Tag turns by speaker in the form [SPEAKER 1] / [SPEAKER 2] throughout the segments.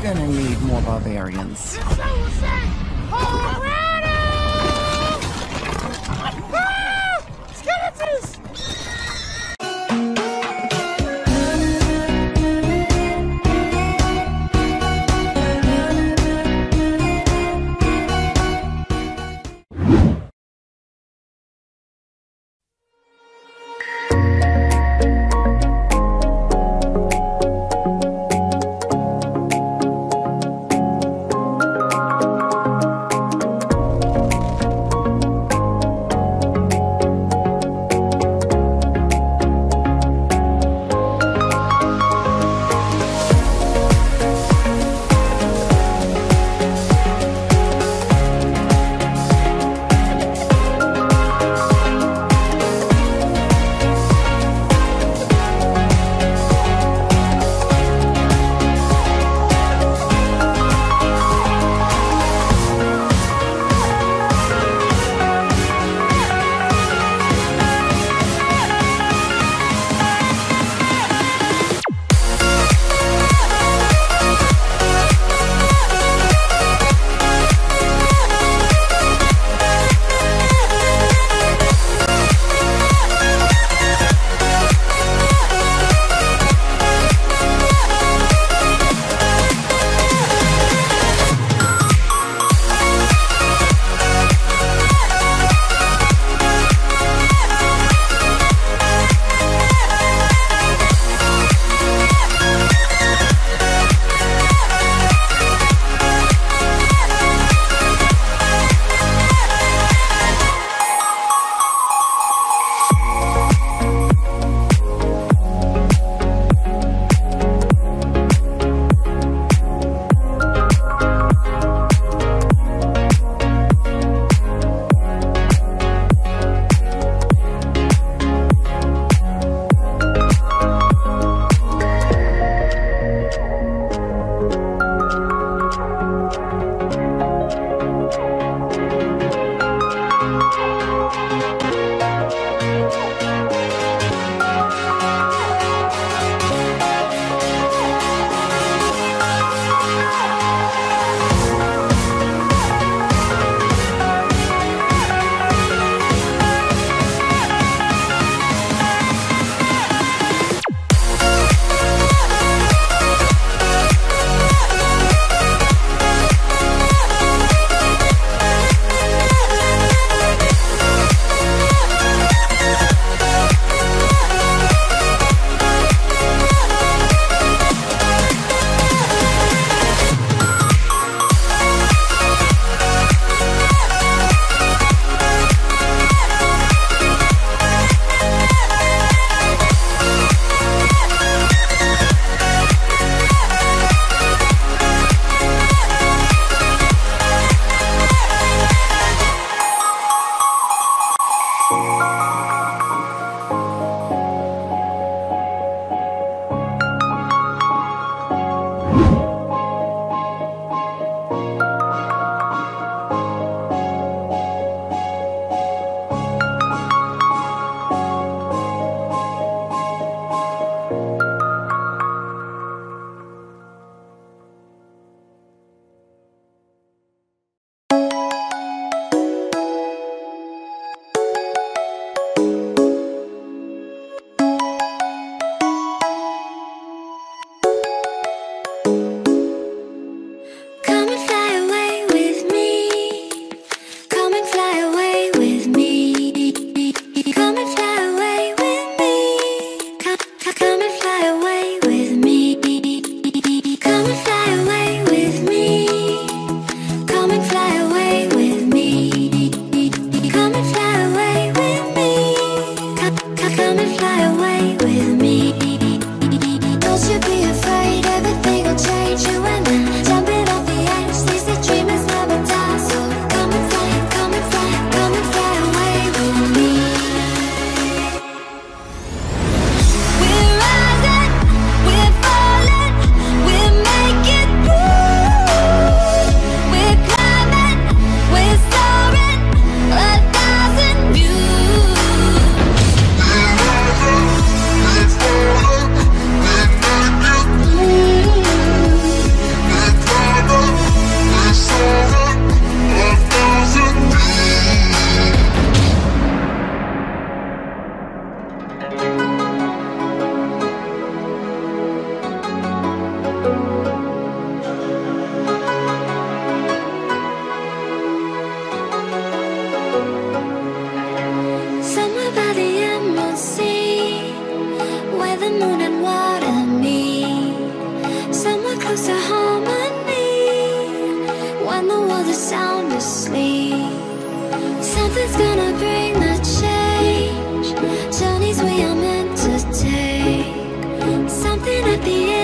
[SPEAKER 1] Gonna need more barbarians.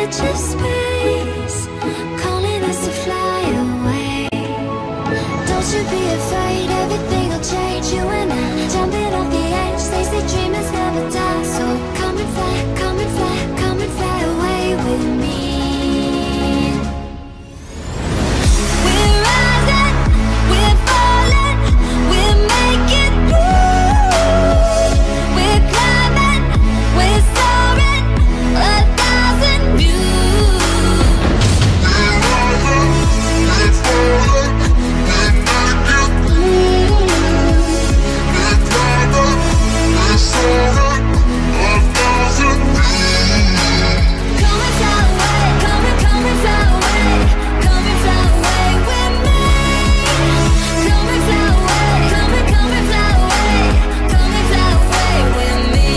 [SPEAKER 2] edge of space, calling us to fly away. Don't you be afraid, everything will change. You and I, jumping off the edge. They say dreamers never die, so come and fly, come and fly, come and fly away with me. We're rising, we're falling, we're making moves. We're climbing, we're soaring, 1,000 views.
[SPEAKER 3] We're rising, we're falling, we're making moves. We're climbing, we're soaring, 1,000 views.
[SPEAKER 2] Come and fly away, come and fly away, come and fly away with me. Come and fly away, come and fly away, come and fly away with me.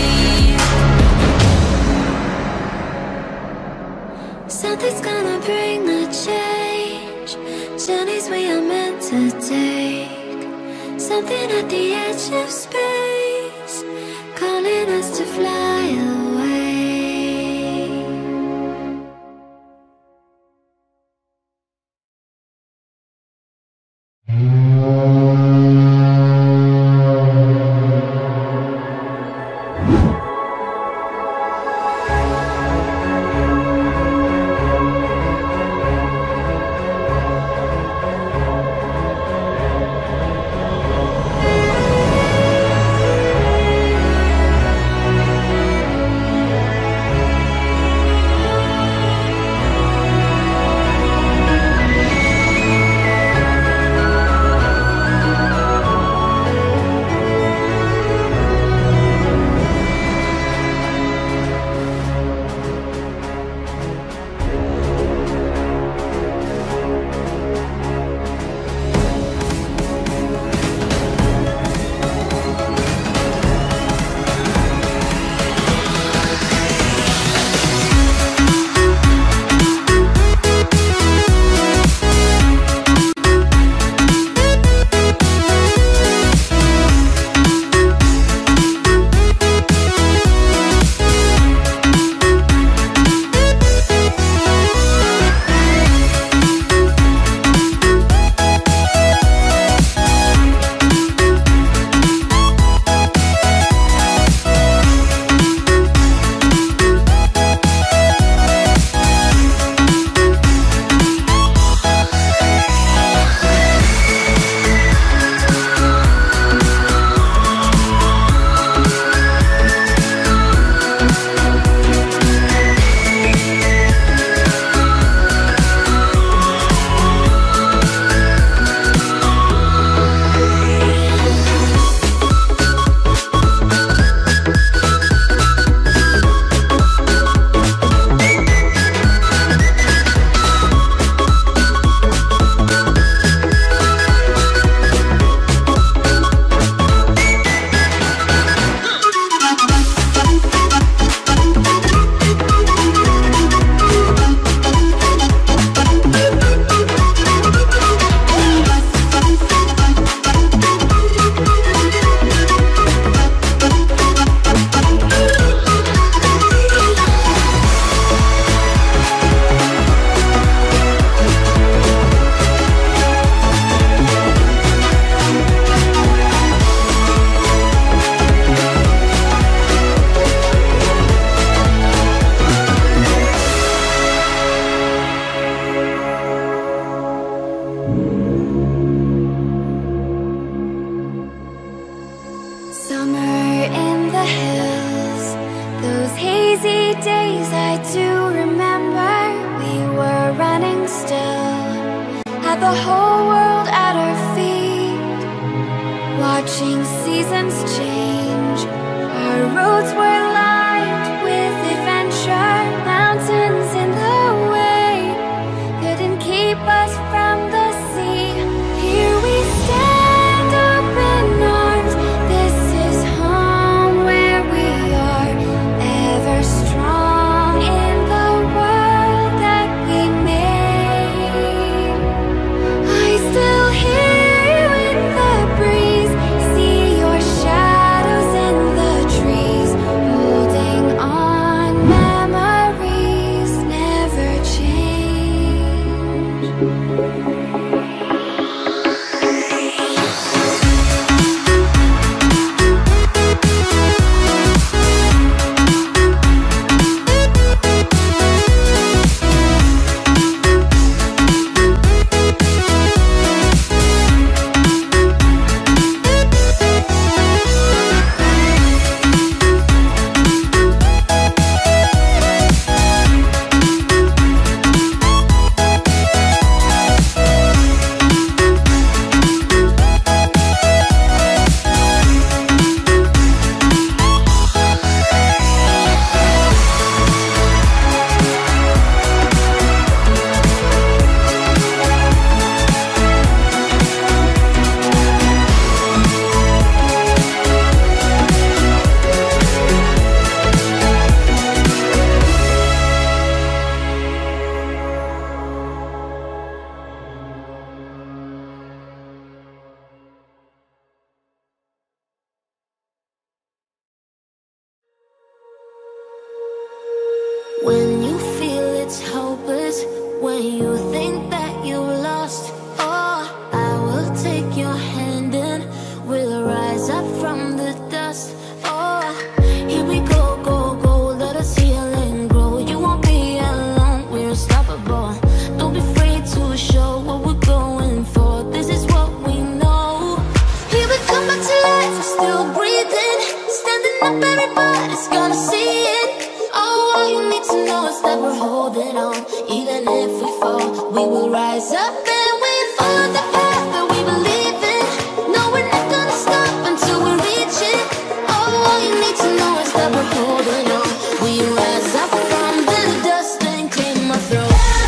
[SPEAKER 2] Something's gonna bring the change, journeys we are meant to take. Something at the edge of space, calling us to fly away.
[SPEAKER 4] the whole world at our feet, watching seasons change. Our roads were lined with adventure, mountains in the way couldn't keep us from the sea. Here we stand open arms, this is home where we are, ever strong in the world that we made. I still hear you in the breeze, see your shadows in the trees.
[SPEAKER 2] holding on. Even if we fall, we will rise up and we follow the path that we believe in. No, we're not gonna stop until we reach it. Oh, all you need to know is that we're holding on. We rise up from the dust and claim our throne.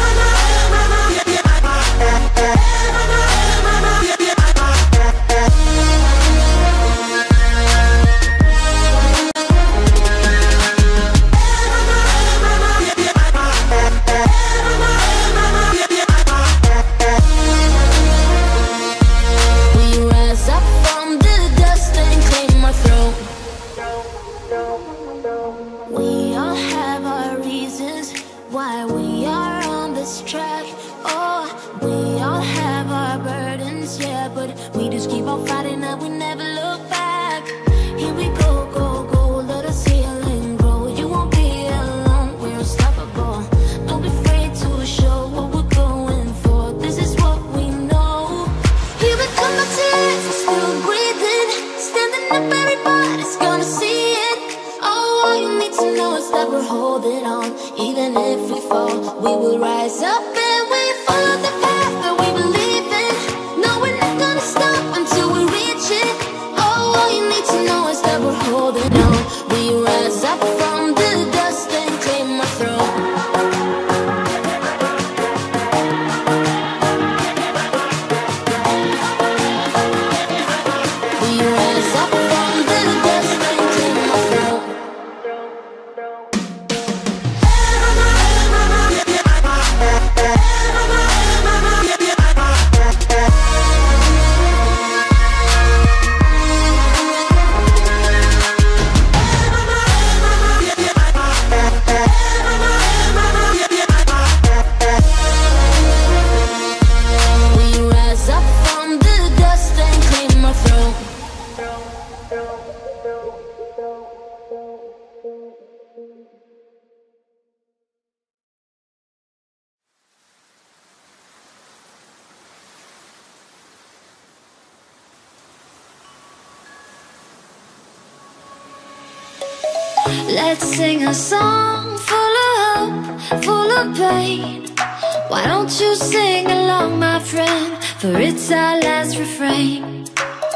[SPEAKER 4] Let's sing a song full of hope, full of pain. Why don't you sing along, my friend? For it's our last refrain.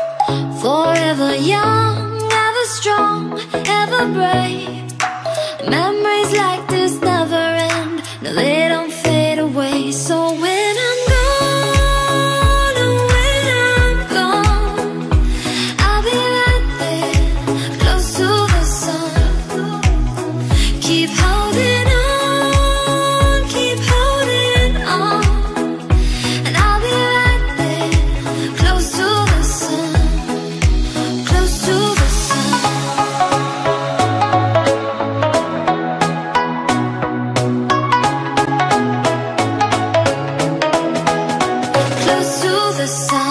[SPEAKER 4] Forever young, ever strong, ever brave. Memories like this never end. No, they don't fade away. So when I'm gone, oh, when I'm gone, I'll be right there, close to the sun. Keep holding on, keep holding on, and I'll be right there, close to the sun, close to the sun. Close to the sun.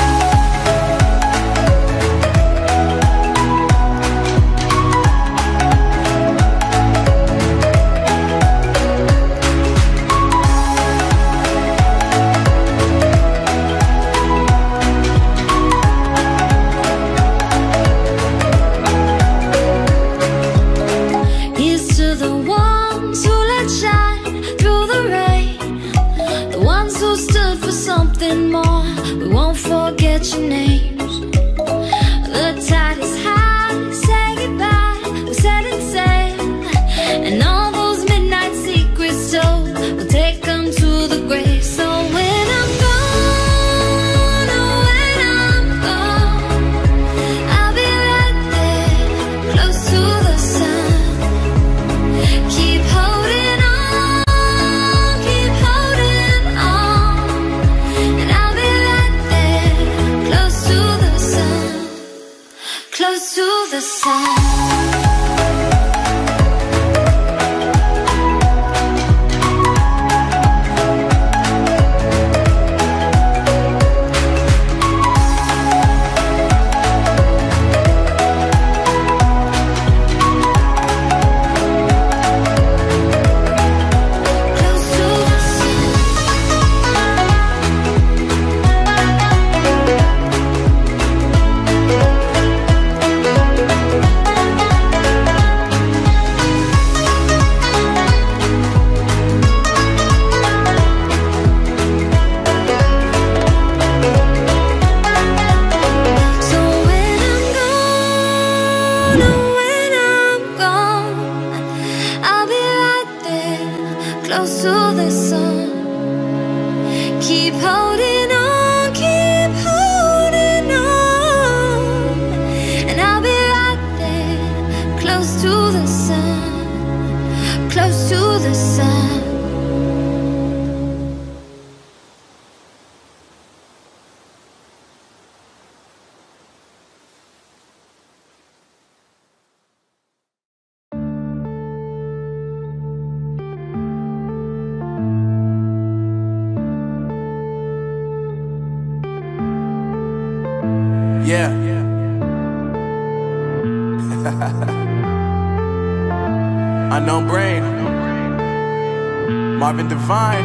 [SPEAKER 4] Here's to the ones who let shine through the rain, the ones who stood for something more. We won't forget your names. The tide is high, say goodbye, we're setting sail, and all those midnight secrets told, we'll take them to the grave. So when I'm gone, oh, when I'm gone, I'll be right there, close to the sun. Keep holding on, keep holding on, and I'll be right there, close to to the sun. Keep holding on, keep holding on, and I'll be right there, close to the sun, close to the sun.
[SPEAKER 5] Yeah. Unknown Brain, Marvin Divine.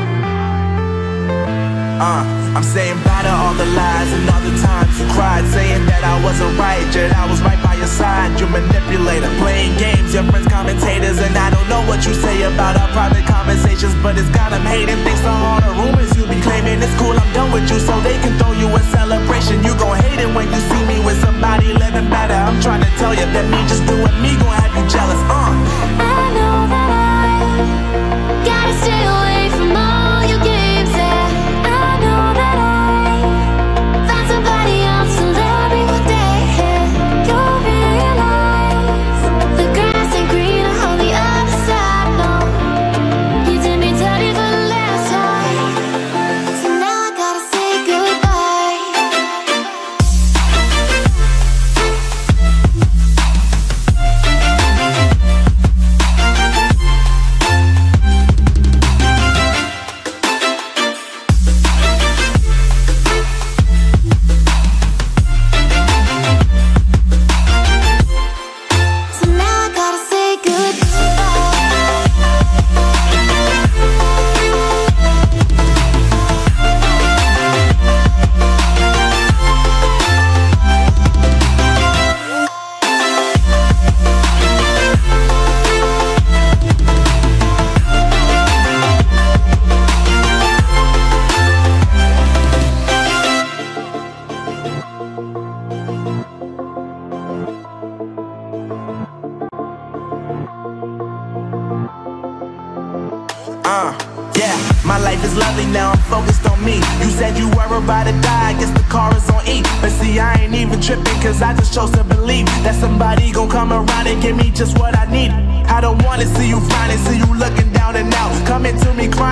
[SPEAKER 5] I'm saying bye to all the lies and all the times you cried, saying that I wasn't right, yet I was right by your side. You manipulator, playing games, your friends commentators, and I don't know what you say about our private conversations, but it's got them hating. Thanks to all the rumors you be claiming. It's cool, I'm done with you, so they can throw you a celebration. You gon' hate it when you see me with somebody living better. I'm trying to tell you that me just doing me gon' have you jealous.
[SPEAKER 4] I know that I gotta stay away from all your games, yeah. I know that I found somebody else to love me one day, yeah. You'll realize the grass ain't greener on the other side, no. You did me dirty for the last time, so now I gotta say goodbye. So now I gotta say
[SPEAKER 5] Yeah, my life is lovely now, I'm focused on me. You said you were about to die, I guess the car is on E. But see, I ain't even tripping, cause I just chose to believe that somebody gon' come around and give me just what I need. I don't wanna see you finding, see you looking down and out, coming to me crying.